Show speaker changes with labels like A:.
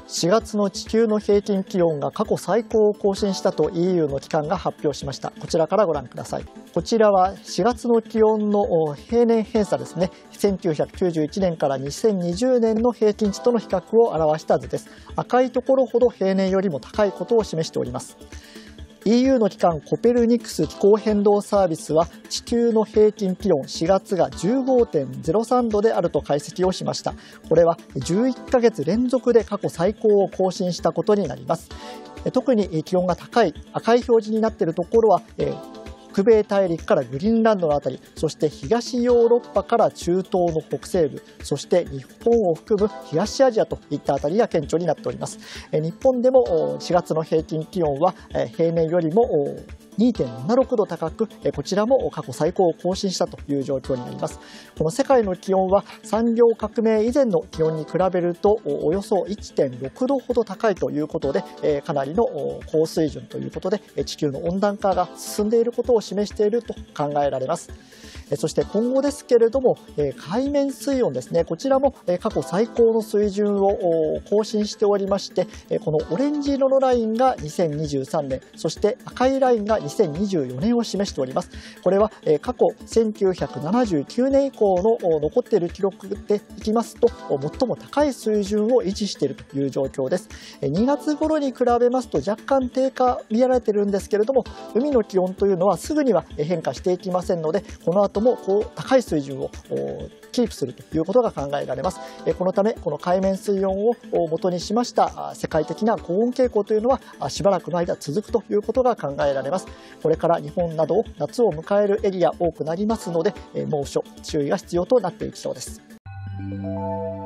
A: 4月の地球の平均気温が過去最高を更新したと EU の機関が発表しました。こちらからご覧ください。こちらは4月の気温の平年偏差ですね。1991年から2020年の平均値との比較を表した図です。赤いところほど平年よりも高いことを示しております。EU の機関コペルニクス気候変動サービスは地球の平均気温4月が 15.03 度であると解析をしました。これは11ヶ月連続で過去最高を更新したことになります。特に気温が高い赤い表示になっているところは北米大陸からグリーンランドのあたり、そして東ヨーロッパから中東の北西部、そして日本を含む東アジアといったあたりが顕著になっております。日本でも4月の平均気温は平年よりも2.76 度高く、こちらも過去最高を更新したという状況になります。この世界の気温は産業革命以前の気温に比べるとおよそ 1.6 度ほど高いということで、かなりの高水準ということで地球の温暖化が進んでいることを示していると考えられます。そして今後ですけれども、海面水温ですね、こちらも過去最高の水準を更新しておりまして、このオレンジ色のラインが2023年、そして赤いラインが2024年を示しております。これは過去1979年以降の残っている記録でいきますと最も高い水準を維持しているという状況です。2月頃に比べますと若干低下見られているんですけれども、海の気温というのはすぐには変化していきませんので、この後も高い水準をキープするということが考えられます。このためこの海面水温を元にしました世界的な高温傾向というのはしばらくの間続くということが考えられます。これから日本など夏を迎えるエリア多くなりますので、猛暑注意が必要となっていきそうです。